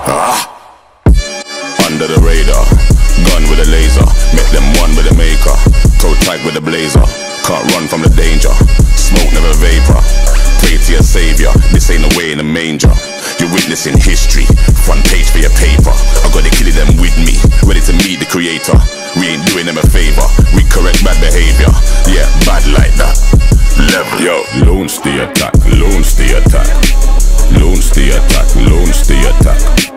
Under the radar, gun with a laser, make them one with a maker. Toe tight with a blazer, can't run from the danger. Smoke never vapor, pray to your savior. This ain't a way in a manger. You're witnessing history, front page for your paper. I got the killie them with me, ready to meet the creator. We ain't doing them a favor, we correct bad behavior. Yeah, bad like that. Level. Yo, loans the attack, loans the attack, loans the attack, loans the attack.